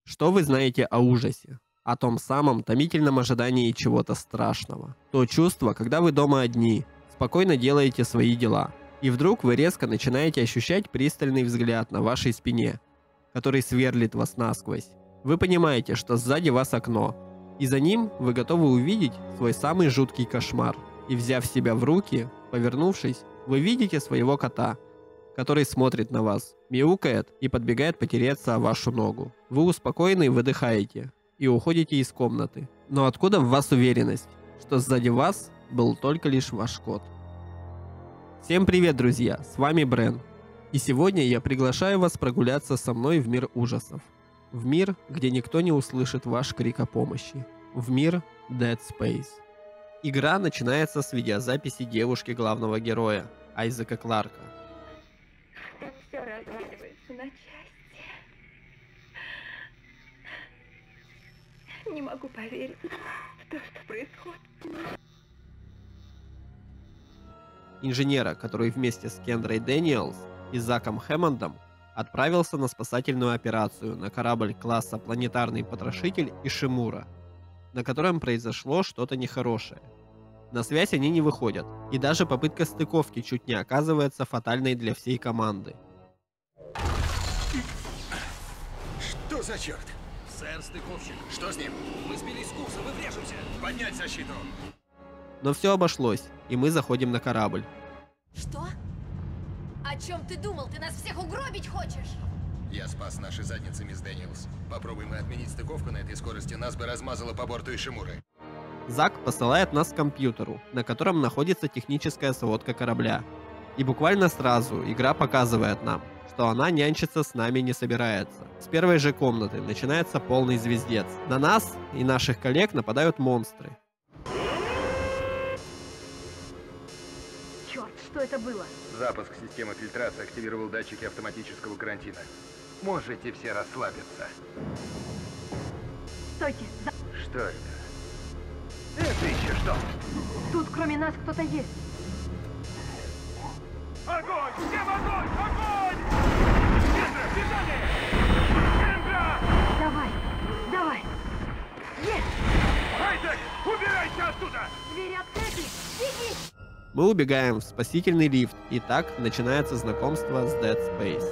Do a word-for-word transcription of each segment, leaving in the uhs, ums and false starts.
Что вы знаете о ужасе? О том самом томительном ожидании чего-то страшного. То чувство, когда вы дома одни, спокойно делаете свои дела, и вдруг вы резко начинаете ощущать пристальный взгляд на вашей спине, который сверлит вас насквозь. Вы понимаете, что сзади вас окно, и за ним вы готовы увидеть свой самый жуткий кошмар. И взяв себя в руки, повернувшись, вы видите своего кота, который смотрит на вас, мяукает и подбегает потереться о вашу ногу. Вы успокоенный выдыхаете и уходите из комнаты. Но откуда в вас уверенность, что сзади вас был только лишь ваш кот? Всем привет, друзья, с вами Брен. И сегодня я приглашаю вас прогуляться со мной в мир ужасов. В мир, где никто не услышит ваш крик о помощи. В мир Dead Space. Игра начинается с видеозаписи девушки главного героя, Айзека Кларка. Все разваливается на части. Не могу поверить в то, что происходит. Инженера, который вместе с Кендрой Дэниелс и Заком Хэммондом отправился на спасательную операцию на корабль класса «Планетарный потрошитель» Ишимура, на котором произошло что-то нехорошее. На связь они не выходят, и даже попытка стыковки чуть не оказывается фатальной для всей команды. Что за черт? Сэр, стыковщик. Что с ним? Мы сбились с курса, мы врежемся. Поднять защиту! Но все обошлось, и мы заходим на корабль. Что? О чем ты думал? Ты нас всех угробить хочешь? Я спас наши задницы, мисс Дэниелс. Попробуем мы отменить стыковку на этой скорости, нас бы размазало по борту Ишимуры. Зак посылает нас к компьютеру, на котором находится техническая сводка корабля. И буквально сразу игра показывает нам, что она нянчиться с нами не собирается. С первой же комнаты начинается полный звездец. На нас и наших коллег нападают монстры. Черт, что это было? Запуск системы фильтрации активировал датчики автоматического карантина. Можете все расслабиться. Стойте! За... Что это? Это еще что? Тут кроме нас кто-то есть. Огонь! Всем огонь! Огонь! Кендра, бежали! Кендра! Давай! Давай! Есть! Айзек, убирайся оттуда! Двери открыты! Беги! Мы убегаем в спасительный лифт, и так начинается знакомство с Dead Space.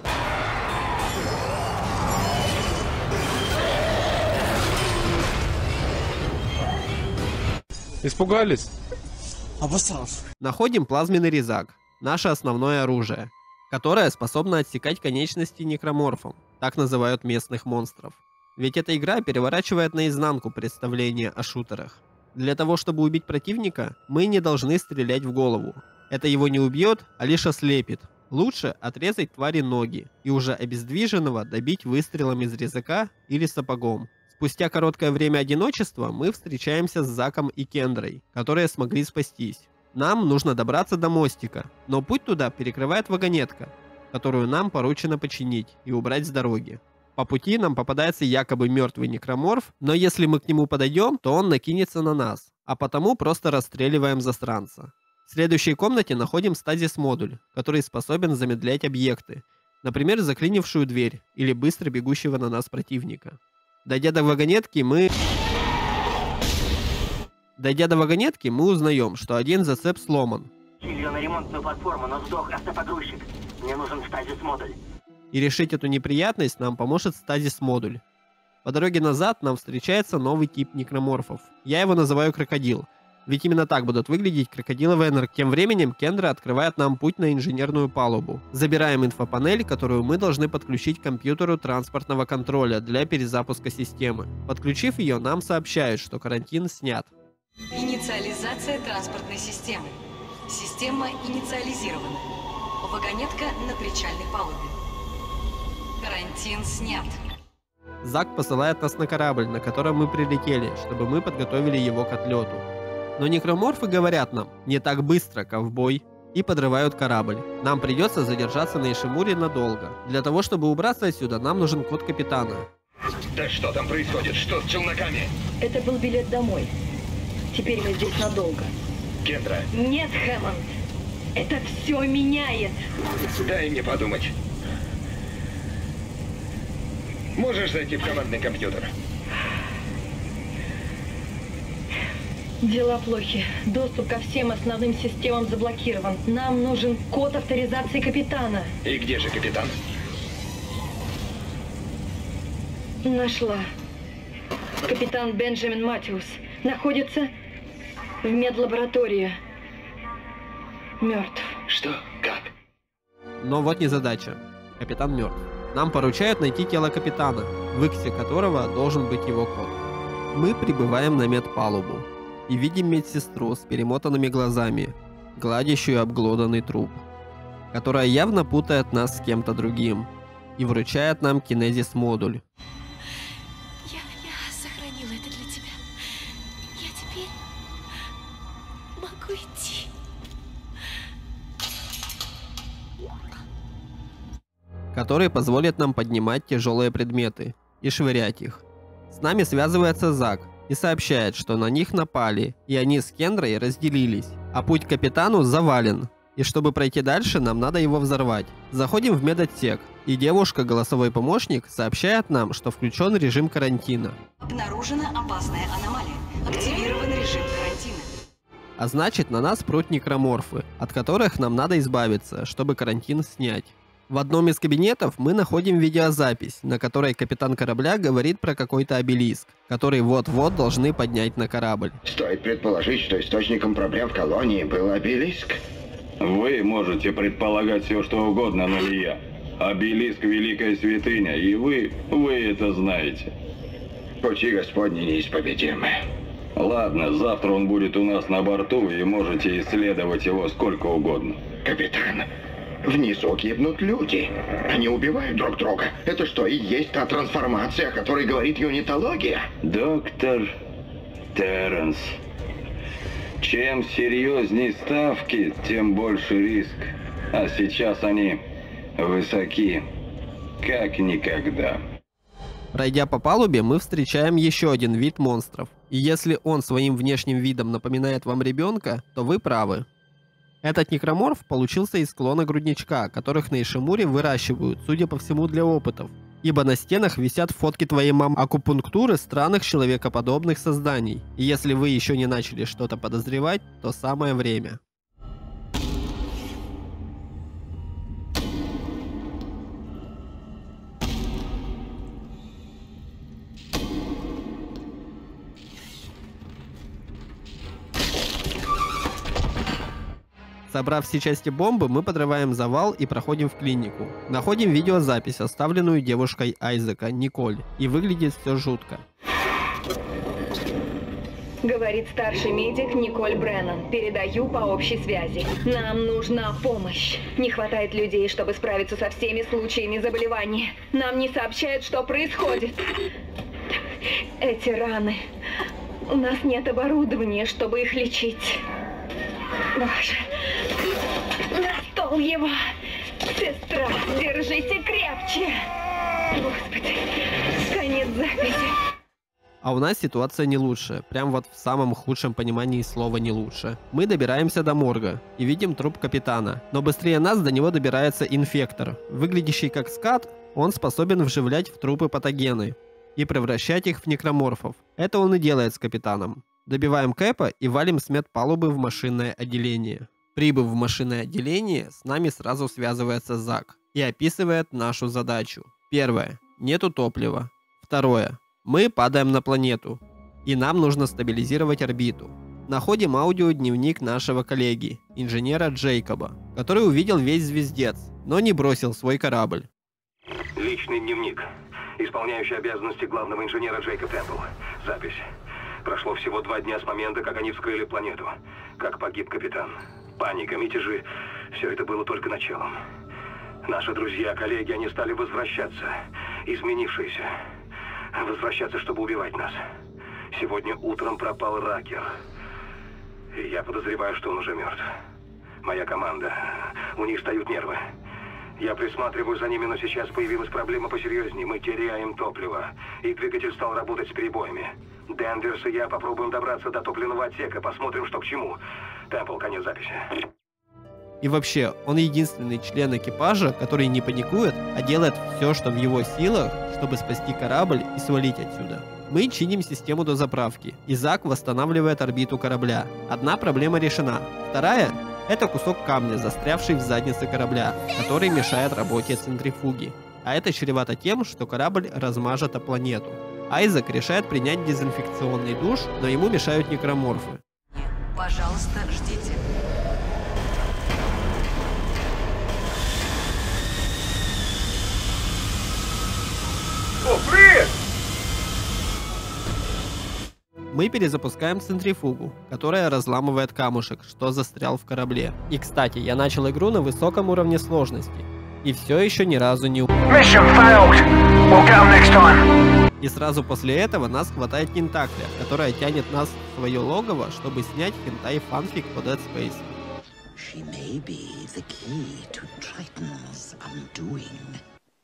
Испугались? Обосрался. Находим плазменный резак, наше основное оружие, которое способно отсекать конечности некроморфам, так называют местных монстров. Ведь эта игра переворачивает наизнанку представление о шутерах. Для того, чтобы убить противника, мы не должны стрелять в голову. Это его не убьет, а лишь ослепит. Лучше отрезать твари ноги и уже обездвиженного добить выстрелом из резака или сапогом. Спустя короткое время одиночества мы встречаемся с Заком и Кендрой, которые смогли спастись. Нам нужно добраться до мостика, но путь туда перекрывает вагонетка, которую нам поручено починить и убрать с дороги. По пути нам попадается якобы мертвый некроморф, но если мы к нему подойдем, то он накинется на нас, а потому просто расстреливаем засранца. В следующей комнате находим стазис-модуль, который способен замедлять объекты, например, заклинившую дверь или быстро бегущего на нас противника. Дойдя до вагонетки, мы... Дойдя до вагонетки, мы узнаем, что один зацеп сломан. Сильвию на ремонтную платформу, но сдох автопогрузчик. Мне нужен стазис-модуль. И решить эту неприятность нам поможет стазис-модуль. По дороге назад нам встречается новый тип некроморфов. Я его называю крокодил, ведь именно так будут выглядеть крокодиловые энергии. Тем временем Кендра открывает нам путь на инженерную палубу. Забираем инфопанель, которую мы должны подключить к компьютеру транспортного контроля для перезапуска системы. Подключив ее, нам сообщают, что карантин снят. Инициализация транспортной системы. Система инициализирована. Вагонетка на причальной палубе. Карантин снят. Зак посылает нас на корабль, на котором мы прилетели, чтобы мы подготовили его к отлету. Но некроморфы говорят нам: не так быстро, ковбой, и подрывают корабль. Нам придется задержаться на Ишимуре надолго. Для того, чтобы убраться отсюда, нам нужен код капитана. Да что там происходит? Что с челноками? Это был билет домой. Теперь мы здесь надолго. Кендра, Нет, Хэммонд! Это все меняет! дай мне подумать. Можешь зайти в командный компьютер? Дела плохи. Доступ ко всем основным системам заблокирован. Нам нужен код авторизации капитана. И где же капитан? Нашла. Капитан Бенджамин Матиус находится в медлаборатории. Мертв. Что? Как? Но вот незадача. Капитан мертв. Нам поручают найти тело капитана, в иксе которого должен быть его код. Мы прибываем на медпалубу и видим медсестру с перемотанными глазами, гладящую обглоданный труп, которая явно путает нас с кем-то другим и вручает нам кинезис-модуль. Я, я сохранила это для тебя. Я теперь могу идти. Который позволит нам поднимать тяжелые предметы и швырять их. С нами связывается Зак и сообщает, что на них напали, и они с Кендрой разделились, а путь к капитану завален, и чтобы пройти дальше, нам надо его взорвать. Заходим в медотсек, и девушка, голосовой помощник, сообщает нам, что включен режим карантина. Обнаружена опасная аномалия. Активирован режим карантина. А значит, на нас прут некроморфы, от которых нам надо избавиться, чтобы карантин снять. В одном из кабинетов мы находим видеозапись, на которой капитан корабля говорит про какой-то обелиск, который вот-вот должны поднять на корабль. Стоит предположить, что источником проблем в колонии был обелиск. Вы можете предполагать все, что угодно, но не я. Обелиск — великая святыня, и вы, вы это знаете. Пути Господни неисповедимы. Ладно, завтра он будет у нас на борту, и можете исследовать его сколько угодно. Капитан, внизу гибнут люди. Они убивают друг друга. Это что, и есть та трансформация, о которой говорит юнитология? Доктор Терренс, чем серьезнее ставки, тем больше риск. А сейчас они высоки, как никогда. Пройдя по палубе, мы встречаем еще один вид монстров. И если он своим внешним видом напоминает вам ребенка, то вы правы. Этот некроморф получился из клона грудничка, которых на Ишимуре выращивают, судя по всему, для опытов. Ибо на стенах висят фотки твоей мамы акупунктуры странных человекоподобных созданий. И если вы еще не начали что-то подозревать, то самое время. Собрав все части бомбы, мы подрываем завал и проходим в клинику. Находим видеозапись, оставленную девушкой Айзека, Николь, и выглядит все жутко. Говорит старший медик Николь Бреннан. Передаю по общей связи. Нам нужна помощь. Не хватает людей, чтобы справиться со всеми случаями заболевания. Нам не сообщают, что происходит. Эти раны. У нас нет оборудования, чтобы их лечить. Боже. На стол его. Сестра, держите крепче. Господи. Конец записи. А у нас ситуация не лучше, прям вот в самом худшем понимании слова не лучше. Мы добираемся до морга и видим труп капитана, но быстрее нас до него добирается инфектор. Выглядящий как скат, он способен вживлять в трупы патогены и превращать их в некроморфов. Это он и делает с капитаном. Добиваем Кэпа и валим с медпалубы в машинное отделение. Прибыв в машинное отделение, с нами сразу связывается Зак и описывает нашу задачу. Первое. Нету топлива. Второе. Мы падаем на планету, и нам нужно стабилизировать орбиту. Находим аудиодневник нашего коллеги, инженера Джейкоба, который увидел весь звездец, но не бросил свой корабль. Личный дневник. Исполняющий обязанности главного инженера Джейкоб Темпл. Запись. Прошло всего два дня с момента, как они вскрыли планету. Как погиб капитан. Паника, мятежи. Все это было только началом. Наши друзья, коллеги, они стали возвращаться. Изменившиеся. Возвращаться, чтобы убивать нас. Сегодня утром пропал Ракер. И я подозреваю, что он уже мертв. Моя команда. У них встают нервы. Я присматриваю за ними, но сейчас появилась проблема посерьезнее. Мы теряем топливо. И двигатель стал работать с перебоями. Денверс и я попробуем добраться до топливного отсека. Посмотрим, что к чему. Темпл, конец записи. И вообще, он единственный член экипажа, который не паникует, а делает все, что в его силах, чтобы спасти корабль и свалить отсюда. Мы чиним систему дозаправки, и Зак восстанавливает орбиту корабля. Одна проблема решена. Вторая – это кусок камня, застрявший в заднице корабля, который мешает работе центрифуги. А это чревато тем, что корабль размажет о планету. Айзек решает принять дезинфекционный душ, но ему мешают некроморфы. Пожалуйста, ждите. О, привет! Мы перезапускаем центрифугу, которая разламывает камушек, что застрял в корабле. И кстати, я начал игру на высоком уровне сложности. И все еще ни разу не умер. И сразу после этого нас хватает Тентакля, которая тянет нас в свое логово, чтобы снять хентай-фанфик по Dead Space. She may be the key to Triton's undoing.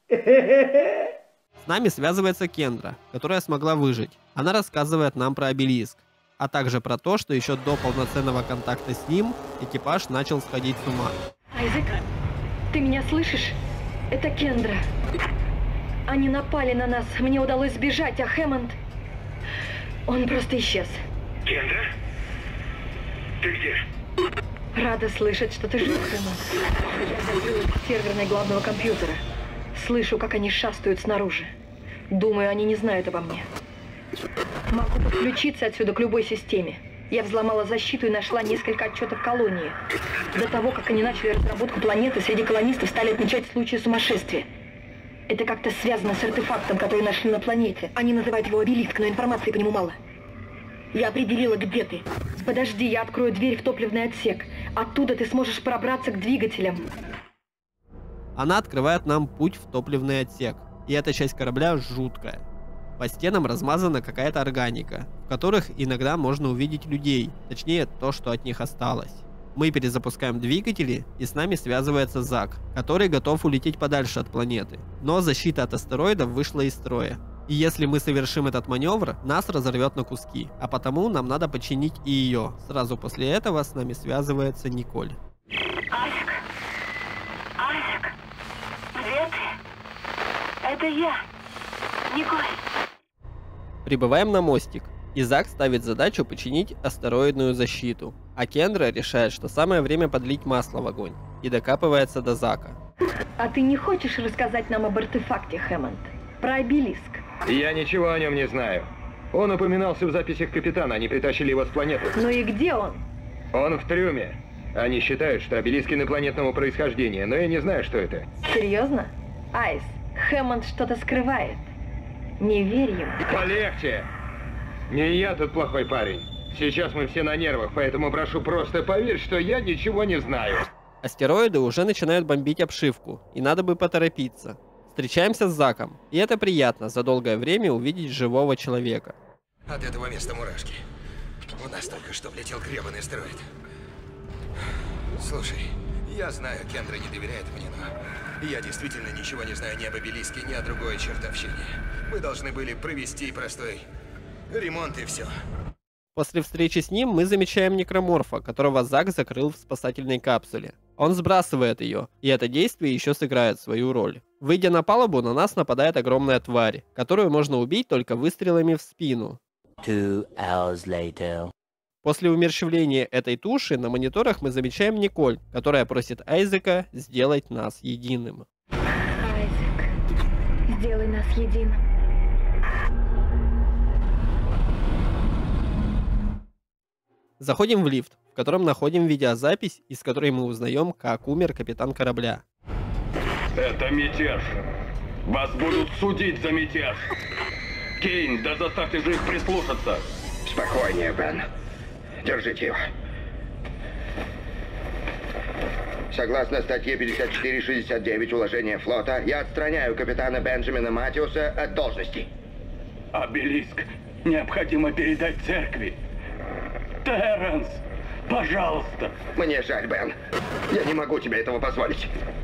С нами связывается Кендра, которая смогла выжить. Она рассказывает нам про обелиск, а также про то, что еще до полноценного контакта с ним экипаж начал сходить с ума. Айзек, ты меня слышишь? Это Кендра. Они напали на нас, мне удалось сбежать, а Хэммонд... Он просто исчез. Кендра? Ты где? Рада слышать, что ты жив, Хэммонд. Я закрылась в серверной главного компьютера. Слышу, как они шастают снаружи. Думаю, они не знают обо мне. Могу подключиться отсюда к любой системе. Я взломала защиту и нашла несколько отчетов колонии. До того, как они начали разработку планеты, среди колонистов стали отмечать случаи сумасшествия. Это как-то связано с артефактом, который нашли на планете. Они называют его обелиск, но информации по нему мало. Я определила, где ты. Подожди, я открою дверь в топливный отсек. Оттуда ты сможешь пробраться к двигателям. Она открывает нам путь в топливный отсек. И эта часть корабля жуткая. По стенам размазана какая-то органика, в которых иногда можно увидеть людей, точнее то, что от них осталось. Мы перезапускаем двигатели, и с нами связывается Зак, который готов улететь подальше от планеты. Но защита от астероидов вышла из строя. И если мы совершим этот маневр, нас разорвет на куски, а потому нам надо починить и ее. Сразу после этого с нами связывается Николь. Айзек! Айзек! Где ты? Это я, Николь. Прибываем на мостик, и Зак ставит задачу починить астероидную защиту, а Кендра решает, что самое время подлить масло в огонь, и докапывается до Зака. А ты не хочешь рассказать нам об артефакте, Хэммонд? Про обелиск? Я ничего о нем не знаю. Он упоминался в записях капитана, они притащили его с планеты. Ну и где он? Он в трюме. Они считают, что обелиск инопланетного происхождения, но я не знаю, что это. Серьезно? Айс, Хэммонд что-то скрывает. Не верь ему. Полегче! Не я тут плохой парень. Сейчас мы все на нервах, поэтому прошу, просто поверь, что я ничего не знаю. Астероиды уже начинают бомбить обшивку, и надо бы поторопиться. Встречаемся с Заком, и это приятно за долгое время увидеть живого человека. От этого места мурашки. У нас только что влетел гребаный астероид. Слушай, я знаю, Кендра не доверяет мне, но я действительно ничего не знаю ни об обелиске, ни о другой чертовщине. Мы должны были провести простой ремонт и все. После встречи с ним мы замечаем некроморфа, которого Зак закрыл в спасательной капсуле. Он сбрасывает ее, и это действие еще сыграет свою роль. Выйдя на палубу, на нас нападает огромная тварь, которую можно убить только выстрелами в спину. Two hours later. После умерщвления этой туши на мониторах мы замечаем Николь, которая просит Айзека сделать нас единым. Айзек, сделай нас единым. Заходим в лифт, в котором находим видеозапись, из которой мы узнаем, как умер капитан корабля. Это мятеж. Вас будут судить за мятеж. Кейн, да заставьте же их прислушаться. Спокойнее, Бен. Держите его. Согласно статье пятьдесят четыре шестьдесят девять уложения флота, я отстраняю капитана Бенджамина Матиуса от должности. Обелиск необходимо передать церкви. Терренс, пожалуйста. Мне жаль, Бен. Я не могу тебе этого позволить.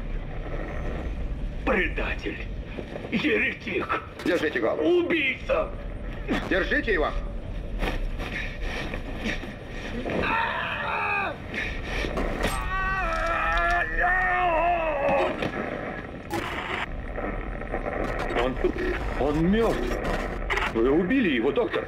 Предатель. Еретик. Держите голову. Убийца. Держите его. Он... он мертв. Вы убили его, доктор.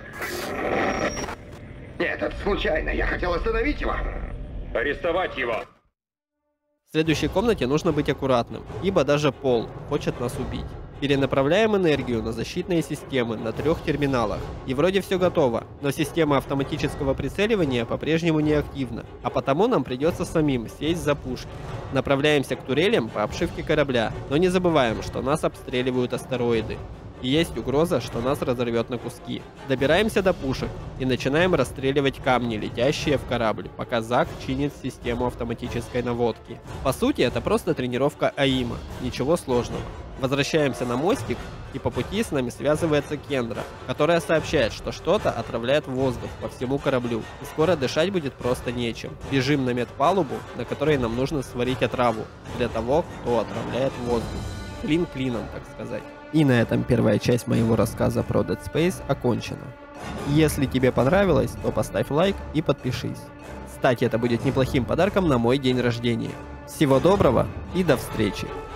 Нет, это случайно. Я хотел остановить его. Арестовать его. В следующей комнате нужно быть аккуратным, ибо даже Пол хочет нас убить. Перенаправляем энергию на защитные системы на трех терминалах. И вроде все готово, но система автоматического прицеливания по-прежнему не активна, а потому нам придется самим сесть за пушки. Направляемся к турелям по обшивке корабля, но не забываем, что нас обстреливают астероиды. И есть угроза, что нас разорвет на куски. Добираемся до пушек и начинаем расстреливать камни, летящие в корабль, пока Зак чинит систему автоматической наводки. По сути, это просто тренировка АИМа, ничего сложного. Возвращаемся на мостик, и по пути с нами связывается Кендра, которая сообщает, что что-то отравляет воздух по всему кораблю, и скоро дышать будет просто нечем. Бежим на медпалубу, на которой нам нужно сварить отраву для того, кто отравляет воздух. Клин клином, так сказать. И на этом первая часть моего рассказа про Dead Space окончена. Если тебе понравилось, то поставь лайк и подпишись. Кстати, это будет неплохим подарком на мой день рождения. Всего доброго и до встречи!